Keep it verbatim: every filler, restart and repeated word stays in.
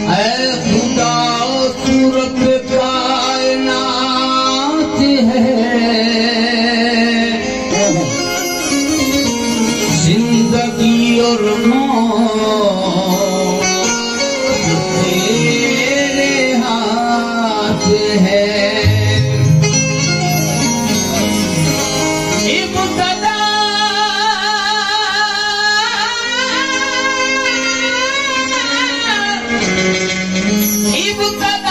ऐ खुदा सूरत कायनात है, जिंदगी और मौत तेरे हाथ है। इब्तदा इब्तदा